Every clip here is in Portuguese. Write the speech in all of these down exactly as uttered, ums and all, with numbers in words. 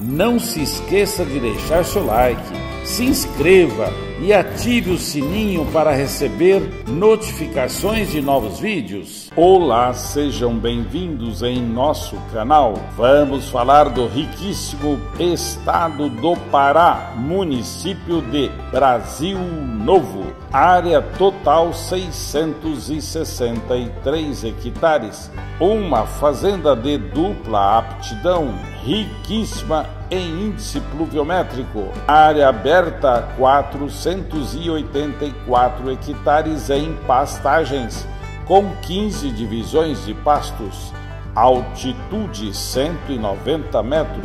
Não se esqueça de deixar seu like, se inscreva e ative o sininho para receber notificações de novos vídeos. Olá, sejam bem-vindos em nosso canal. Vamos falar do riquíssimo estado do Pará, município de Brasil Novo. Área total seiscentos e sessenta e três hectares. Uma fazenda de dupla aptidão, riquíssima em índice pluviométrico. Área aberta quatrocentos e oitenta e quatro hectares em pastagens, com quinze divisões de pastos. Altitude cento e noventa metros.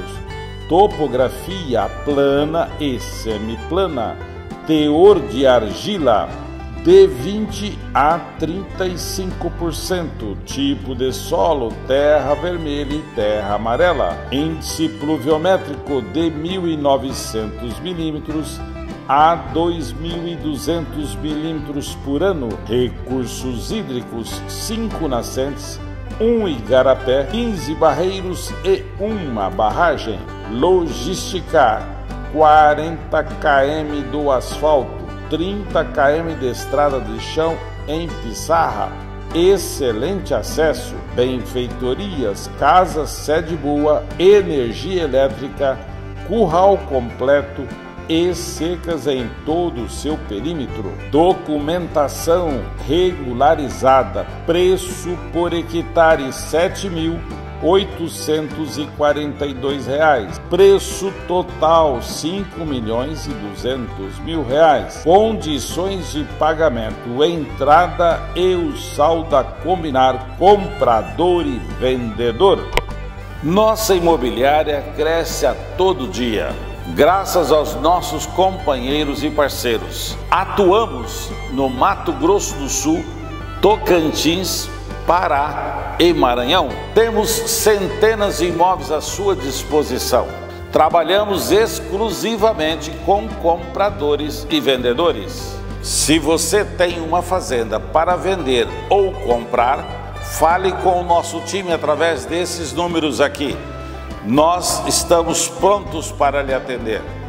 Topografia plana e semiplana. Teor de argila de vinte a trinta e cinco por cento. Tipo de solo: terra vermelha e terra amarela. Índice pluviométrico de mil e novecentos milímetros a dois mil e duzentos milímetros por ano. Recursos hídricos: cinco nascentes, um igarapé, quinze barreiros e uma barragem. Logística: quarenta quilômetros do asfalto, trinta quilômetros de estrada de chão em pissarra, excelente acesso, benfeitorias, casa sede boa, energia elétrica, curral completo e secas em todo o seu perímetro. Documentação regularizada. Preço por hectare sete mil oitocentos e quarenta e dois reais. Preço total cinco milhões e duzentos mil reais. Condições de pagamento: entrada e o saldo a combinar comprador e vendedor. Nossa imobiliária cresce a todo dia, graças aos nossos companheiros e parceiros. Atuamos no Mato Grosso do Sul, Tocantins, Pará e Maranhão. Temos centenas de imóveis à sua disposição. Trabalhamos exclusivamente com compradores e vendedores. Se você tem uma fazenda para vender ou comprar, fale com o nosso time através desses números aqui. Nós estamos prontos para lhe atender.